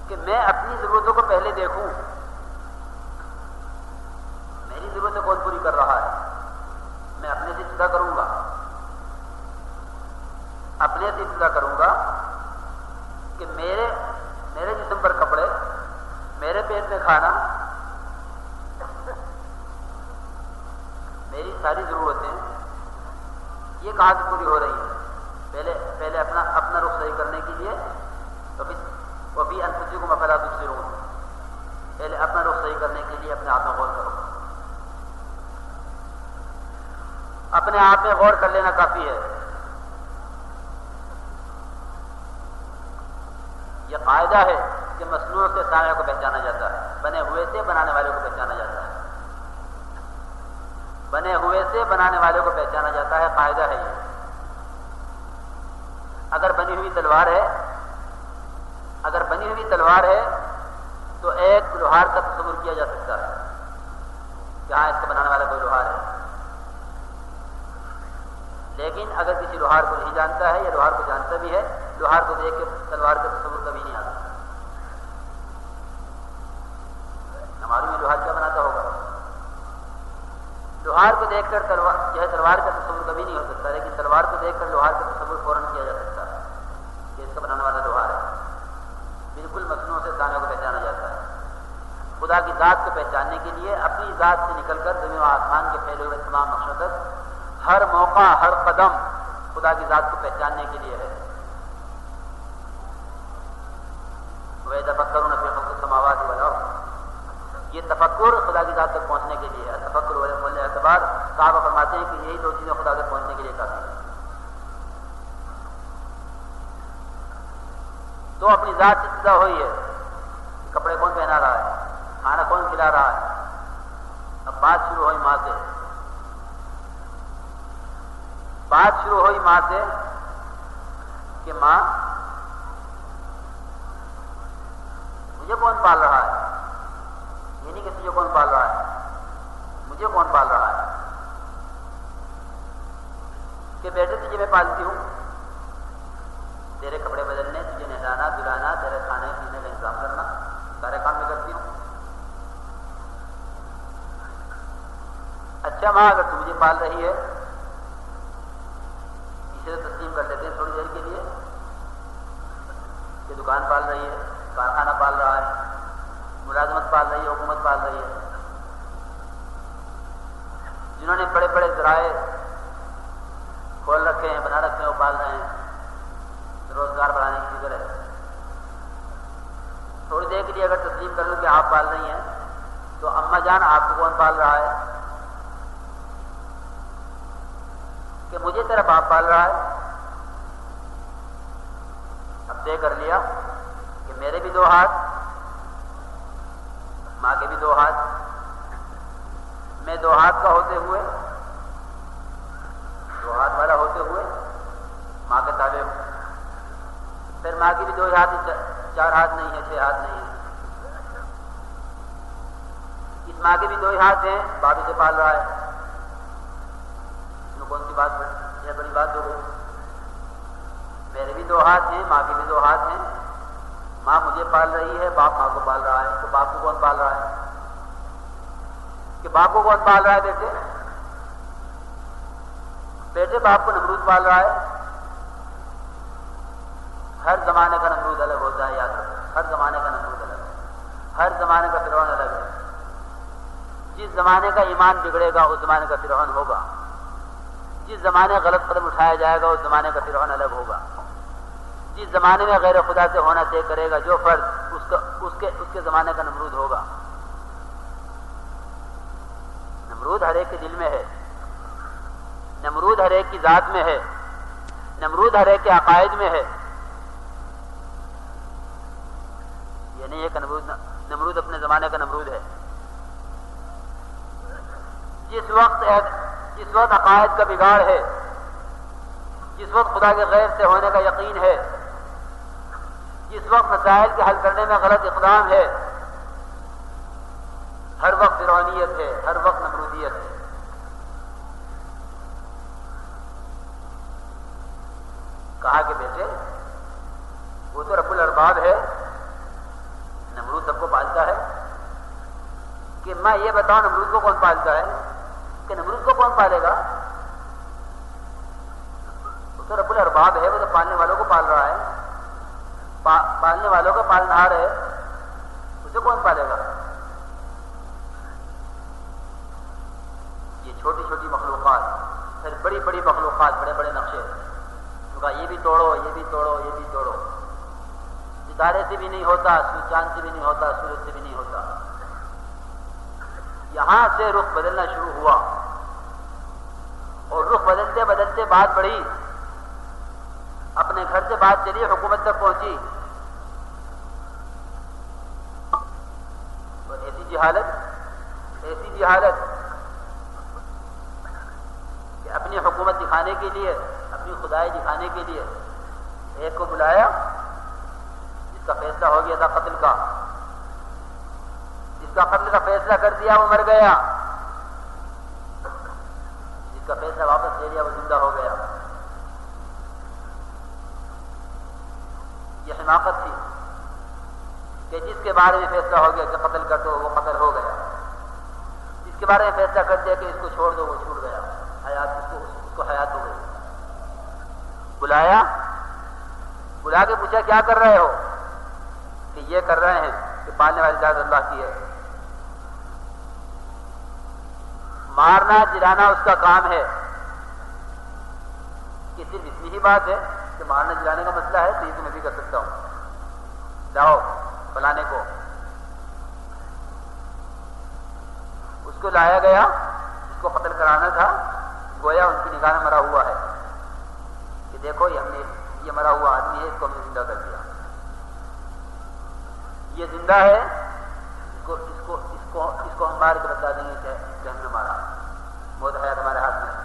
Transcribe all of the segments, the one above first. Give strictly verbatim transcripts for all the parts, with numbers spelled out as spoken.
کہ میں اپنی ضرورتوں کو پہلے دیکھوں، میری ضرورتیں کون پوری کر رہا ہے، میں اپنے سے ابتدا کروں گا، اپنے سے ابتدا کروں گا کہ میرے میرے جسم پر کپڑے، میرے پیٹ میں کھانا، میری ساری ضرورتیں یہ کہاں سے پوری ہو رہی ہیں. پہلے پہلے اپنا اپنا رخ صحیح کرنے کے لیے وہ بھی انفسکم افلا تبصرون، پہلے اپنا رخ صحیح کرنے کے لیے اپنے آپ میں غور کرو. اپنے آپ میں غور کر لینا کافی ہے. یہ قاعدہ ہے کہ مصنوع سے صانع کو پہچانا جاتا ہے، بنے ہوئے سے بنانے والے کو پہچانا جاتا ہے، بنے ہوئے سے بنانے والے کو پہچانا جاتا ہے. قاعدہ ہے یہ. اگر بنی ہوئی تلوار ہے اگر بنی ہوئی تلوار ہے تو ایک لوہار کا تصور کیا جا سکتا ہے کہ ہاں اس کا بنانے والا کوئی لوہار ہے. لیکن اگر کسی لوہار کو نہیں جانتا ہے یا لوہار کو جانتا بھی ہے، لوہار کو دیکھ کے تلوار کا تصور کبھی نہیں آتا. معلوم ہے لوہار کیا بناتا ہوگا. لوہار کو دیکھ کر تلوار جو ہے تلوار کا تصور کبھی نہیں ہو سکتا، لیکن تلوار کو دیکھ کر لوہار کا تصور فوراً کیا جا سکتا ہے کہ اس کا بنانے والا لوہار ہے. بالکل مصنوع سے صانع کو پہچانا جاتا ہے. خدا کی ذات کو پہچاننے کے لیے اپنی ذات سے نکل کر زمین و آسمان کے پھیلے ہوئے تمام مقصد، ہر موقع ہر قدم خدا کی ذات کو پہچاننے کے لیے ہے. وَيَتَفَكَّرُونَ فِي خَلْقِ السَّمَاوَاتِ وَالْأَرْضِ، یہ تفکر خدا کی ذات تک پہنچنے کے لیے ہے. تفکر والاعتبار، صحابہ فرماتے ہیں کہ یہی دو چیزیں خدا تک پہنچنے کے لیے کافی ہیں. تو اپنی ذات سے ابتدا ہوئی ہے. کپڑے کون پہنا رہا ہے، کھانا کون کھلا رہا ہے. اب بات شروع ہوئی ماں سے. بات شروع ہوئی ماں سے کہ ماں مجھے کون پال رہا ہے. یہ نہیں کہ تجھے کون پال رہا ہے، مجھے کون پال رہا ہے. کہ بیٹے تجھے میں پالتی ہوں، تیرے کپڑے بدلنے، تجھے نہلانا دلانا، تیرے کھانے پینے کا انتظام کرنا، سارے کام میں کرتی ہوں. اچھا ماں اگر تو مجھے پال رہی ہے، اسے تو تسلیم کر لیتے ہیں تھوڑی دیر کے لیے کہ دکان پال رہی ہے، کارخانہ پال رہا ہے، ملازمت پال رہی ہے، حکومت پال رہی ہے. جنہوں نے بڑے بڑے ذرائع کھول رکھے ہیں، بنا رکھے ہیں، وہ پال رہے ہیں. روزگار بڑھانے کی فکر ہے. تھوڑی دیر کے لیے اگر تسلیم کر لوں کہ آپ پال رہی ہیں، تو اماں جان آپ کو کون پال رہا ہے؟ کہ مجھے تیرا باپ پال رہا ہے. اب طے کر لیا کہ میرے بھی دو ہاتھ، ماں کے بھی دو ہاتھ. میں دو ہاتھ کا ہوتے ہوئے، دو ہاتھ والا ہوتے ہوئے ماں کے تابع ہوں. پھر ماں کی بھی دو ہاتھ، چار ہاتھ نہیں ہے، چھ ہاتھ نہیں ہے. اس ماں کے بھی دو ہاتھ ہیں، باپ اسے پال رہا ہے. اس میں کون سی بات بڑی یہ بڑی بات ہو گئی؟ میرے بھی دو ہاتھ ہیں، ماں کے بھی دو ہاتھ ہیں. ماں مجھے پال رہی ہے، باپ ماں کو پال رہا ہے. تو باپ کو کون پال رہا ہے؟ کہ باپ کو کون پال رہا ہے؟ بیٹے بیٹے باپ کو نمرود پال رہا ہے. ہر زمانے کا نمرود الگ ہوتا ہے، یاد رکھو. ہر زمانے کا نمرود الگ ہے، ہر زمانے کا فرعون الگ ہے. جس زمانے کا ایمان بگڑے گا اس زمانے کا فرعون ہوگا. جس زمانے غلط قدم اٹھایا جائے گا اس زمانے کا فرعون الگ ہوگا. جس زمانے میں غیر خدا سے ہونا طے کرے گا جو فرد، اس کا اس کے اس کے زمانے کا نمرود ہوگا. نمرود ہر ایک کے دل میں ہے، نمرود ہر ایک کی ذات میں ہے، نمرود ہر ایک کے عقائد میں ہے. یہ نہیں ہے کہ نمرود نمرود اپنے زمانے کا نمرود ہے. جس وقت جس وقت عقائد کا بگاڑ ہے، جس وقت خدا کے غیر سے ہونے کا یقین ہے، جس وقت مسائل کے حل کرنے میں غلط اقدام ہے، ہر وقت فرعونیت ہے، ہر وقت نمرودیت ہے. کہا کہ بیٹے وہ تو رب الارباب ہے، کہ میں یہ بتاؤں نمرود کو کون پالتا ہے، کہ نمرود کو کون پالے گا؟ وہ تو رب الارباب ہے، وہ تو پالنے والوں کو پال رہا ہے، پا, پالنے والوں کا پالنہار ہے، اسے کون پالے گا؟ یہ چھوٹی چھوٹی مخلوقات، پھر بڑی بڑی مخلوقات، بڑے بڑے نقشے، تو کہا یہ بھی توڑو، یہ بھی توڑو، یہ بھی توڑو، ستارے سے بھی نہیں ہوتا، چاند سے بھی نہیں ہوتا، سورج سے بھی نہیں ہوتا۔ یہاں سے رخ بدلنا شروع ہوا، اور رخ بدلتے بدلتے بات بڑھی، اپنے گھر سے بات چلی، حکومت تک پہنچی، اور ایسی جہالت ایسی جہالت کہ اپنی حکومت دکھانے کے لیے، اپنی خدائی دکھانے کے لیے ایک کو بلایا جس کا فیصلہ ہو گیا تھا قتل کا، جس کا قتل کا فیصلہ کر دیا وہ مر گیا، جس کا فیصلہ واپس لے لیا وہ زندہ ہو گیا۔ یہ حماقت تھی کہ جس کے بارے میں فیصلہ ہو گیا کہ قتل کر دو وہ قتل ہو گیا، جس کے بارے میں فیصلہ کر دیا کہ اس کو چھوڑ دو وہ چھوٹ گیا، حیات اس کو اس کو حیات ہو گئی۔ بلایا، بلا کے پوچھا کیا کر رہے ہو؟ کہ یہ کر رہے ہیں کہ پالنے والی ذات اللہ کی ہے، مارنا جلانا اس کا کام ہے، کہ صرف اتنی ہی بات ہے کہ مارنے جلانے کا مسئلہ ہے تو یہ تو میں بھی کر سکتا ہوں، لاؤ فلانے کو۔ اس کو لایا گیا، اس کو قتل کرانا تھا، گویا ان کی نگاہ میں مرا ہوا ہے کہ دیکھو یہ ہم نے یہ مرا ہوا آدمی ہے، اس کو ہم نے زندہ کر دیا، یہ زندہ ہے، اس کو اس کو اس کو اس کو ہم مار کے بتا دیں گے کہ اس کو ہم نے مارا، موت حیات ہمارے ہاتھ میں۔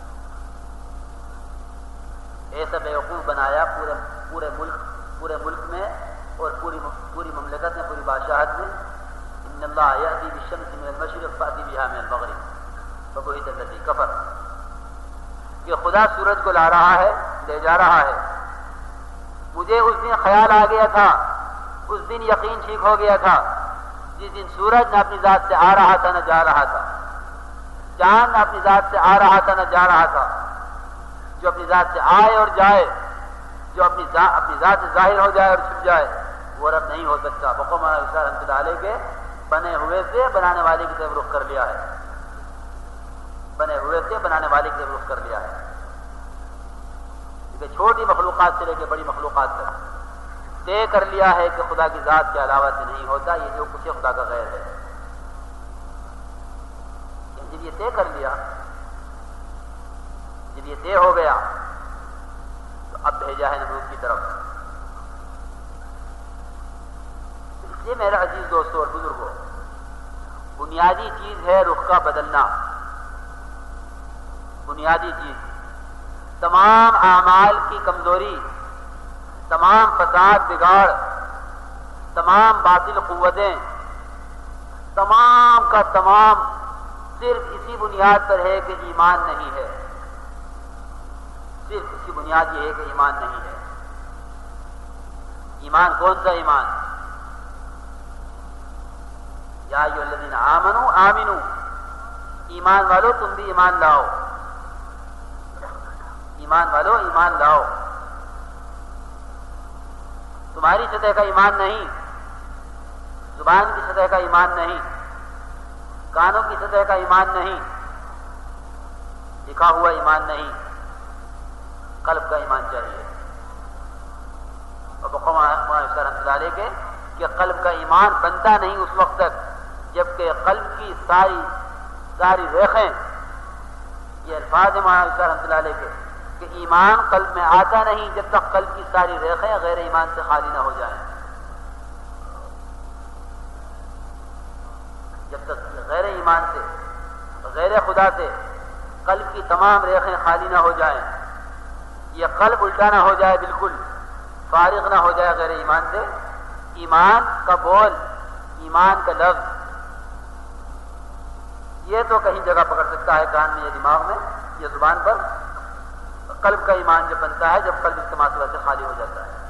ایسا بیوقوف بنایا پورے پورے ملک پورے ملک میں اور پوری پوری مملکت میں، پوری بادشاہت میں، ان اللہ یأتی بالشمس من المشرق فأتی بها من المغرب فبہت الذی کفر، کہ خدا سورج کو لا رہا ہے، لے جا رہا ہے۔ مجھے اس دن خیال آ گیا تھا، اس دن یقین ٹھیک ہو گیا تھا، جس دن سورج نہ اپنی ذات سے آ رہا تھا نہ جا رہا تھا، چاند نہ اپنی ذات سے آ رہا تھا نہ جا رہا تھا، جو اپنی ذات سے آئے اور جائے، جو اپنی ذات اپنی ذات سے ظاہر ہو جائے اور چھپ جائے، وہ رب نہیں ہو سکتا۔ بقول مولانا اشار رحمۃ اللہ علیہ کے بنے ہوئے سے بنانے والے کی طرف رخ کر لیا ہے، بنے ہوئے سے بنانے والے کی طرف رخ کر لیا ہے، کیونکہ چھوٹی مخلوقات سے لے کے بڑی مخلوقات تک طے کر لیا ہے کہ خدا کی ذات کے علاوہ سے نہیں ہوتا، یہ جو کچھ ہے خدا کا غیر ہے۔ جب یہ طے کر لیا، جب یہ طے ہو گیا، تو اب بھیجا ہے نمرود کی طرف۔ اس لیے میرا عزیز دوستوں اور بزرگوں، بنیادی چیز ہے رخ کا بدلنا، بنیادی چیز۔ تمام اعمال کی کمزوری، تمام فساد بگاڑ، تمام باطل قوتیں، تمام کا تمام صرف اسی بنیاد پر ہے کہ ایمان نہیں ہے، صرف اس کی بنیاد یہ ہے کہ ایمان نہیں ہے۔ ایمان کون سا ایمان؟ یا ایھا الذین آمنوا آمنوا، ایمان والو تم بھی ایمان لاؤ، ایمان والو ایمان لاؤ۔ تمہاری سطح کا ایمان نہیں، زبان کی سطح کا ایمان نہیں، کانوں کی سطح کا ایمان نہیں، لکھا ہوا ایمان نہیں، قلب کا ایمان چاہیے۔ اور بقول مولانا اشار رحمۃ اللہ علیہ کے کہ قلب کا ایمان بنتا نہیں اس وقت تک جبکہ قلب کی ساری ساری ریخیں، یہ الفاظ ہیں مولانا اشار رحمۃ اللہ علیہ کے کہ ایمان قلب میں آتا نہیں جب تک قلب کی ساری ریخیں غیر ایمان سے خالی نہ ہو جائیں، جب تک غیر ایمان سے، غیر خدا سے قلب کی تمام ریخیں خالی نہ ہو جائیں، یہ قلب الٹا نہ ہو جائے، بالکل فارغ نہ ہو جائے غیر ایمان سے، ایمان کا بول، ایمان کا لفظ یہ تو کہیں جگہ پکڑ سکتا ہے، کان میں یا دماغ میں یا زبان پر۔ قلب کا ایمان جب بنتا ہے جب قلب اس کے ماسوا سے خالی ہو جاتا ہے،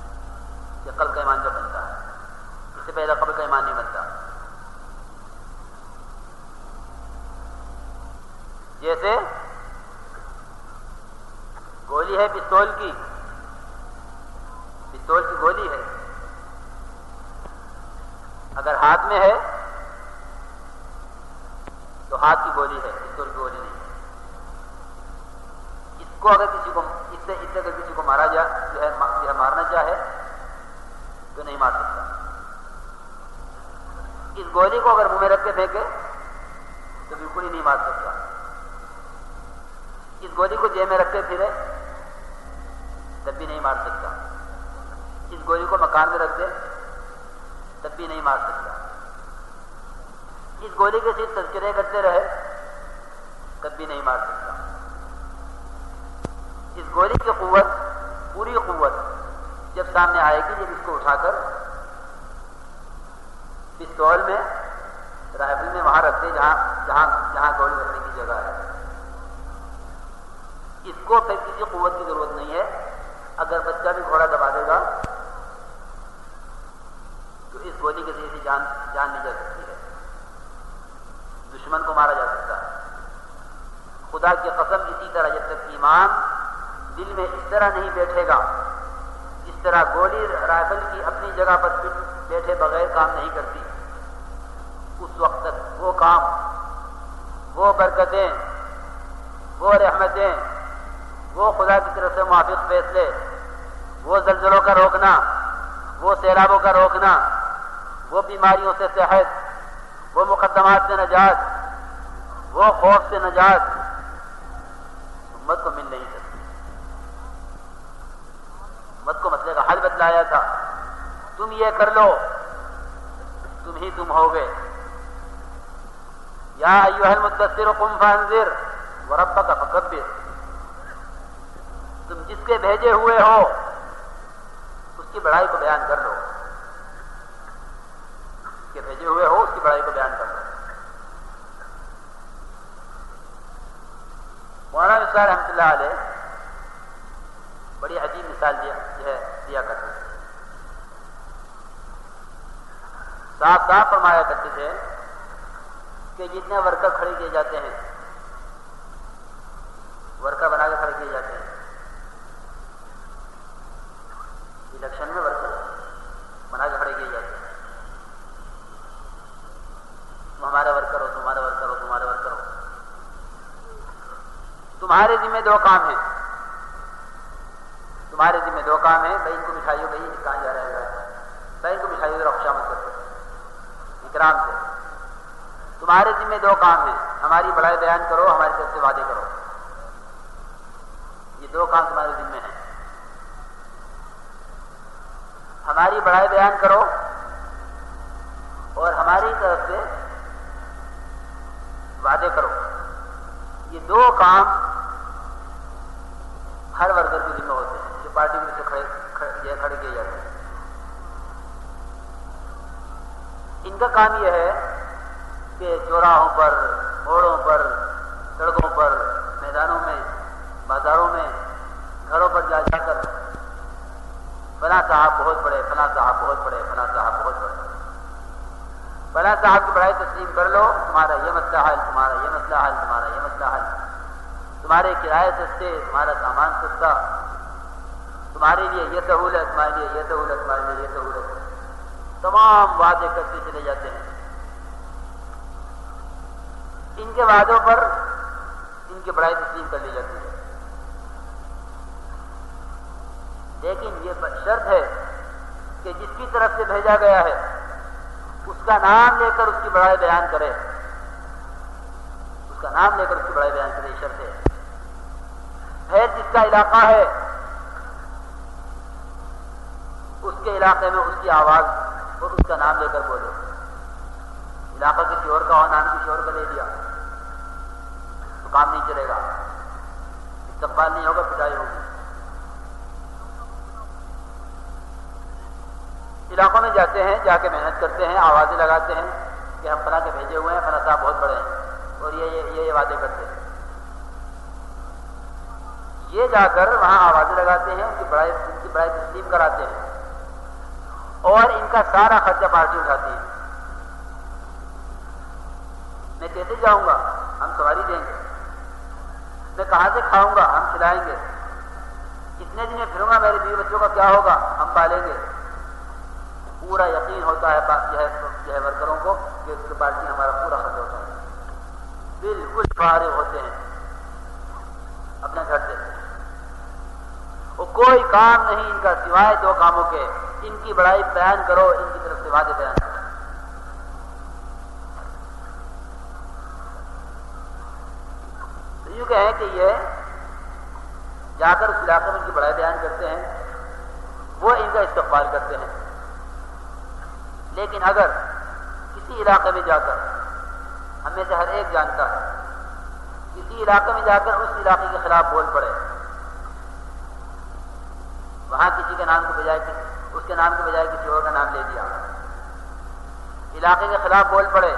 یہ قلب کا ایمان جب بنتا ہے، اس سے پہلے قلب کا ایمان نہیں بنتا۔ جیسے گولی ہے پستول کی، پستول کی گولی ہے، اگر ہاتھ میں ہے تو ہاتھ کی گولی ہے، پستول کی گولی نہیں۔ اس کو اگر کسی کو اس سے اس سے اگر کسی کو مارا جائے جو ہے جو ہے مارنا چاہے تو نہیں مار سکتا۔ اس گولی کو اگر منہ میں رکھ کے پھینکے تو بالکل ہی نہیں مار سکتا۔ اس گولی کو جیب میں رکھ کے پھرے تب بھی نہیں مار سکتا۔ اس گولی کو مکان میں رکھ دے تب بھی نہیں مار سکتا۔ اس گولی کے صرف تذکرے کرتے رہے تب بھی نہیں مار سکتا۔ اس گولی کی قوت، پوری قوت جب سامنے آئے گی، جب اس کو اٹھا کر پستول میں، رائفل میں وہاں رکھ دے جہاں جہاں جہاں گولی رکھنے کی جگہ ہے، اس کو پھر کسی قوت کی ضرورت نہیں ہے۔ اگر بچہ بھی گھوڑا دبا دے گا تو اس گولی کے ذریعے سے جان جان لی جا سکتی ہے، دشمن کو مارا جا سکتا ہے۔ خدا کی قسم اسی طرح جب تک ایمان دل میں اس طرح نہیں بیٹھے گا، اس طرح گولی رائفل کی اپنی جگہ پر بیٹھے بغیر کام نہیں کرتی، اس وقت تک وہ کام، وہ برکتیں، وہ رحمتیں، وہ خدا کی طرف سے موافق فیصلے، وہ زلزلوں کا روکنا، وہ سیلابوں کا روکنا، وہ بیماریوں سے صحت، وہ مقدمات سے نجات، وہ خوف سے نجات امت کو مل نہیں سکتی۔ امت کو مسئلے کا حل بتلایا تھا، تم یہ کر لو تم ہی تم ہوگے۔ یا ایھا المدثر قم فانذر وربک فکبر، تم جس کے بھیجے ہوئے ہو اس کی بڑائی کو بیان کر لو، اس کے بھیجے ہوئے ہو اس کی بڑائی کو بیان کر لو۔ مولانا مصباح رحمۃ اللہ علیہ بڑی عجیب مثال دیا دیا کرتے تھے، صاف صاف فرمایا کرتے تھے کہ جتنے ورکر کھڑے کیے جاتے ہیں، ورکر بنا کے کھڑے کیے جاتے ہیں الیکشن میں، ورکر بنا کے کھڑے کیے جاتے ہیں، تم ہمارے ورکر ہو، تمہارے ورکر ہو، تمہارے ورکر ہو۔ تمہارے ذمہ دو کام ہیں، تمہارے ذمہ دو کام ہیں، بھائی ان کو مٹھائیو، بھائی کہاں جا رہا ہے، بھائی ان کو مٹھائیو ذرا خوشامد کرتے اکرام سے۔ تمہارے ذمہ دو کام ہیں، ہماری بڑائی بیان کرو، ہماری طرف سے وعدے کرو، یہ دو کام تمہارے ذمہ ہیں۔ ہماری بڑائی بیان کرو اور ہماری طرف سے وعدے کرو، یہ دو کام ہر ورکر کے ذمہ ہوتے ہیں جو پارٹی میں سے کھڑے کھڑے کیے جاتے ہیں۔ ان کا کام یہ ہے کہ چوراہوں پر، موڑوں پر، سڑکوں پر، میدانوں میں، بازاروں میں، گھروں پر جا جا کر فلاں صاحب بہت بڑے، فلاں صاحب بہت بڑے، فلاں صاحب بہت بڑے، فلاں صاحب کی بڑائی تسلیم کر لو، تمہارا یہ مسئلہ حل، تمہارا یہ مسئلہ حل، تمہارا یہ مسئلہ حل، تمہارے کرائے سستے، تمہارا سامان سستا، تمہارے لیے یہ سہولت، تمہارے لیے یہ سہولت، تمہارے لیے یہ سہولت، تمام وعدے کرتے چلے جاتے ہیں۔ ان کے وعدوں پر ان کی بڑائی تسلیم کر لی جاتی ہے، لیکن یہ شرط ہے کہ جس کی طرف سے بھیجا گیا ہے اس کا نام لے کر اس کی بڑائی بیان کرے، اس کا نام لے کر اس کی بڑائی بیان کرے، یہ شرط ہے۔ پھر جس کا علاقہ ہے اس کے علاقے میں اس کی آواز اور اس کا نام لے کر بولے۔ علاقہ کسی اور کا ہو، نام کسی اور کا لے دیا تو کام نہیں چلے گا، استقبال نہیں ہوگا، پٹائی ہوگی۔ علاقوں میں جاتے ہیں، جا کے محنت کرتے ہیں، آوازیں لگاتے ہیں کہ ہم فلاں کے بھیجے ہوئے ہیں، فلاں صاحب بہت بڑے ہیں اور یہ یہ یہ وعدے کرتے ہیں۔ یہ جا کر وہاں آوازیں لگاتے ہیں، ان کی بڑائی ان کی بڑائی تسلیم کراتے ہیں اور ان کا سارا خرچہ پارٹی اٹھاتی ہے۔ میں کیسے جاؤں گا، ہم سواری دیں گے، میں کہاں سے کھاؤں گا؟ ہم کھلائیں گے. کتنے دن میں پھروں گا؟ میرے بیوی بچوں کا کیا ہوگا؟ ہم پالیں گے. پورا یقین ہوتا ہے جو ہے ورکروں کو کہ اس کے پارٹی ہمارا پورا خرچ ہوتا ہے. بالکل فارغ ہوتے ہیں اپنے گھر سے. وہ کوئی کام نہیں ان کا سوائے دو کاموں کے. ان کی بڑائی بیان کرو، ان کی طرف سے وعدے بیان کرو. تو یوں کہیں کہ یہ جا کر اس علاقے میں ان کی بڑائی بیان کرتے ہیں، وہ ان کا استقبال کرتے ہیں. لیکن اگر کسی علاقے میں جا کر، ہم میں سے ہر ایک جانتا ہے، کسی علاقے میں جا کر اس علاقے کے خلاف بول پڑے، وہاں کسی کے نام کے بجائے اس کے نام کے بجائے کسی اور کا نام لے دیا، علاقے کے خلاف بول پڑے،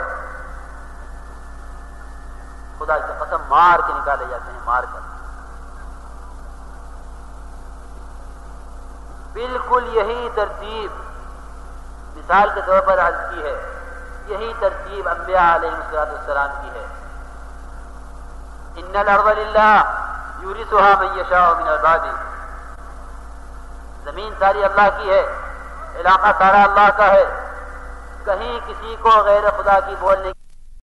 خدا کی قسم مار کے نکالے جاتے ہیں، مار کر. بالکل یہی ترتیب مثال کے طور پر عرض کی ہے، یہی ترتیب انبیاء علیہ السلام کی ہے. ان الارض للہ یورثها من یشاء من عباده. زمین ساری اللہ کی ہے، علاقہ سارا اللہ کا ہے. کہیں کسی کو غیر خدا کی بولنے